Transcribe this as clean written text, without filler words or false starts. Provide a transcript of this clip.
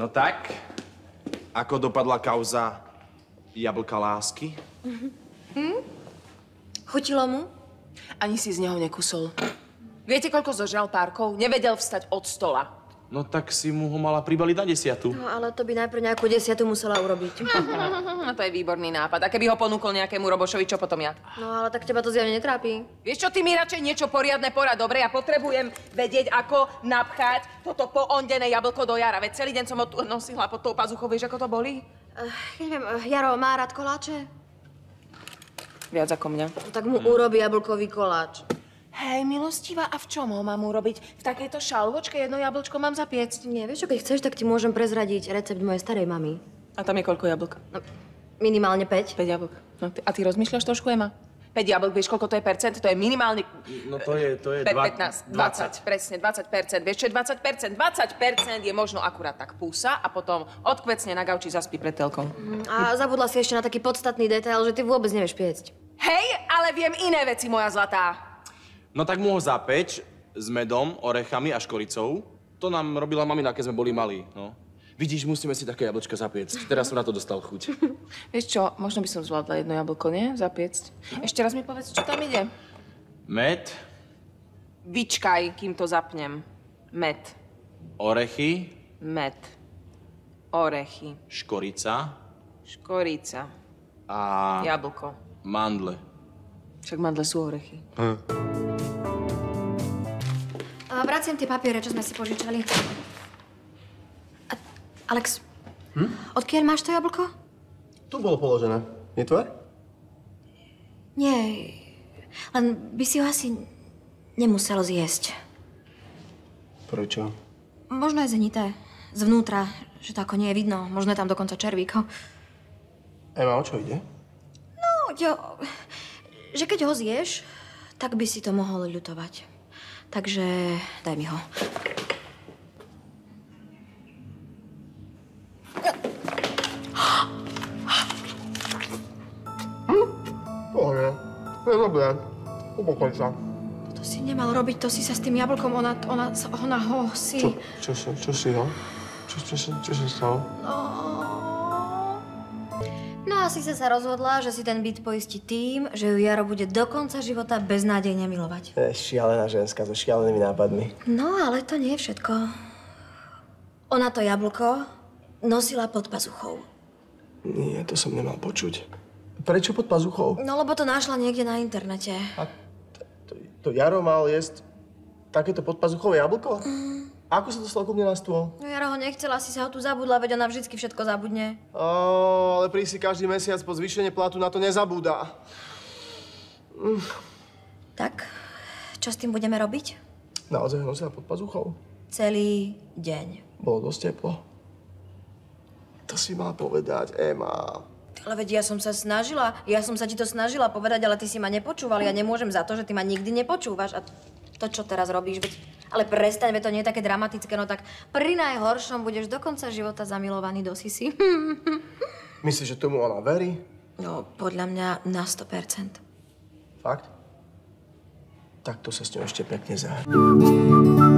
No tak, ako dopadla kauza jablka lásky? Chutilo mu? Ani si z neho nekusol. Viete, koľko zožral párkov? Nevedel vstať od stola. No tak si mu ho mala pribaliť na 10. No, ale to by najprv nejakú 10 musela urobiť. No to je výborný nápad. A keby ho ponúkol nejakému Robošovi, čo potom ja? No, ale tak teba to zjavne netrápi. Vieš čo, ty mi radšej niečo poriadne porad, dobre? Ja potrebujem vedieť, ako napchať toto poondené jablko do Jara. Veď celý deň som ho tu nosila pod tou pazuchou. Vieš, ako to bolí? Neviem, Jaro má rád koláče? Viac ako mňa. No, tak mu urobí jablkový koláč. Hej, milostivá, a v čom ho mám urobiť? V takejto šalvočke jedno jablčko mám zapiecť? Nie, vieš čo, keď chceš, tak ti môžem prezradiť recept mojej starej mamy. A tam je koľko jablk? No, minimálne 5. 5 jablk. No, a ty rozmýšľaš trošku, Ema? 5 jablk, vieš, koľko to je percent? To je minimálne... No to je 15, 20, presne, 20%. Vieš, čo je 20%? 20% je možno akurát tak púsa a potom odkvecne na gauči zaspí pred telkou. A zabudla si ešte na taký podstatný detail, že ty vôbec nevieš piecť. Hej, ale viem iné veci, moja zlatá. No tak mu ho zapeč s medom, orechami a škoricou. To nám robila mamina, keď sme boli malí, no. Vidíš, musíme si také jablčka zapiecť. Teraz som na to dostal chuť. Vieš čo, možno by som zvládla jedno jablko, nie? Zapiecť. Ešte raz mi povedz, čo tam ide. Med. Vyčkaj, kým to zapnem. Med. Orechy. Med. Orechy. Škorica. Škorica. A... Jablko. mandle. Však mandle sú orechy. Vraciam tie papiere, čo sme si požičali. Alex, odkiaľ máš to jablko? Tu bolo položené. Je tvoje? Nie, len by si ho asi nemusel zjesť. Prečo? Možno je zhnité. Zvnútra, že to ako nie je vidno. Možno je tam dokonca červíko. Ema, o čo ide? No, že keď ho zješ, tak by si to mohol ľutovať. Takže daj mi ho. Pohne. Je dobré. Upokoj sa. To si nemal robiť, to si sa s tým jablkom, ona ho si... Čo si ho? Čo sa stalo? No a si sa rozhodla, že si ten byt poistí tým, že ju Jaro bude do konca života beznádejne milovať. Je šialená ženská so šialenými nápadmi. No, ale to nie je všetko. Ona to jablko nosila pod pazuchou. Nie, to som nemal počuť. Prečo pod pazuchou? No, lebo to našla niekde na internete. A to Jaro mal jesť takéto podpazuchové jablko? Ako sa dostal ku mne na stôl? No, Jaro ho nechcela, si sa ho tu zabudla, veď ona vždycky všetko zabudne. Ale si každý mesiac po zvýšenie platu na to nezabúda. Tak, čo s tým budeme robiť? Naozaj ho nosila pod pazuchou? Celý deň. Bolo dosť teplo. To si mal povedať, Ema. Ale veď ja som sa ti to snažila povedať, ale ty si ma nepočúval. Ja nemôžem za to, že ty ma nikdy nepočúvaš. A to, čo teraz robíš, veď... Ale prestaň, veď to nie je také dramatické, no tak pri najhoršom budeš do konca života zamilovaný do Sisi. Myslíš, že tomu ona verí? No, podľa mňa na 100%. Fakt? Tak to sa s ňou ešte pekne zahrá.